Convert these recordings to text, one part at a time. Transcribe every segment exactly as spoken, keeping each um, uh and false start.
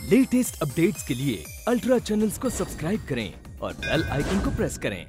Latest updates के लिए ultra channels को सब्सक्राइब करें और बेल आइकन को प्रेस करें।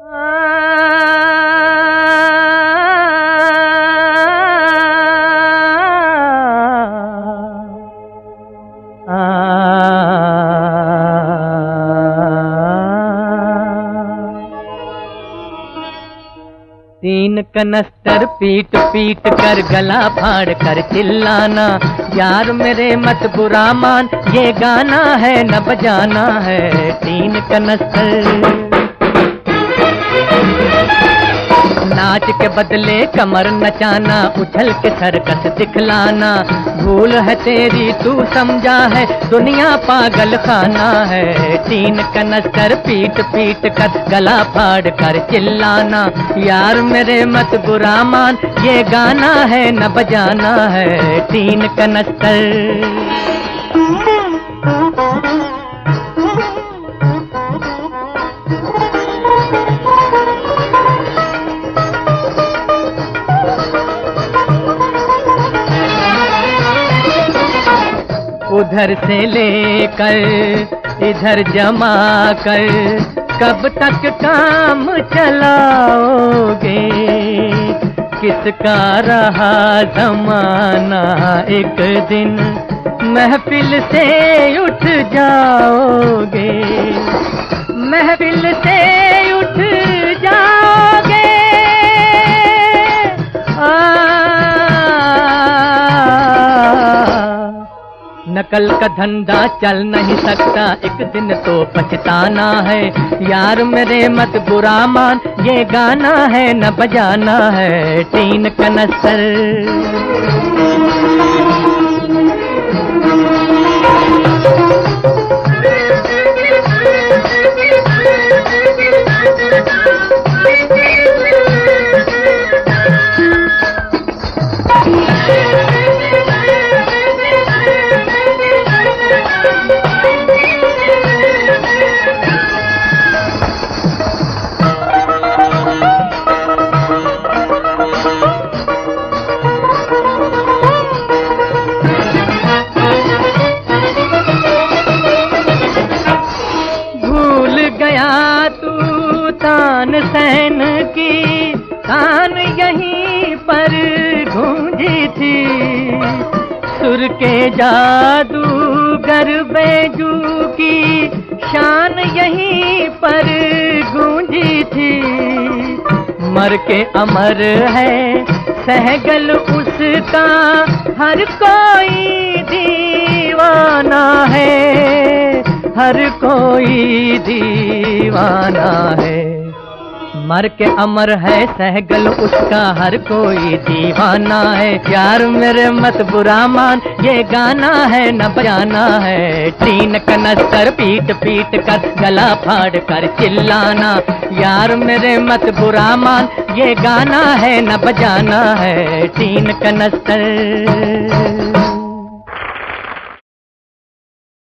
तीन कनस्तर पीट पीट कर गला फाड़ कर चिल्लाना, यार मेरे मत बुरा मान, ये गाना है न बजाना है। तीन कनस्तर नाच के बदले कमर नचाना, उछल के सर्कस दिखलाना, भूल है तेरी तू समझा है, दुनिया पागल खाना है। तीन कनस्तर पीट पीट कर गला फाड़ कर चिल्लाना, यार मेरे मत बुरा मान, ये गाना है न बजाना है। तीन कनस्तर उधर से लेकर इधर जमा कर, कब तक काम चलाओगे? किसका रहा जमाना, एक दिन महफिल से उठ जाओगे, महफिल से उठ जाओगे। नकल का धंधा चल नहीं सकता, एक दिन तो पछताना है, यार मेरे मत बुरा मान, ये गाना है न बजाना है। तीन कनस्तर तान सहन की तान यहीं पर गूंजी थी, सुर के जादूगर बैजू की शान यहीं पर गूंजी थी। मर के अमर है सहगल उसका, हर कोई दीवाना है, हर कोई दीवाना है। मर के अमर है सहगल उसका, हर कोई दीवाना है। यार मेरे मत बुरा मान, ये गाना है न बजाना है। तीन कनस्तर पीट पीट कर गला फाड़ कर चिल्लाना, यार मेरे मत बुरा मान, ये गाना है न बजाना है। तीन कनस्तर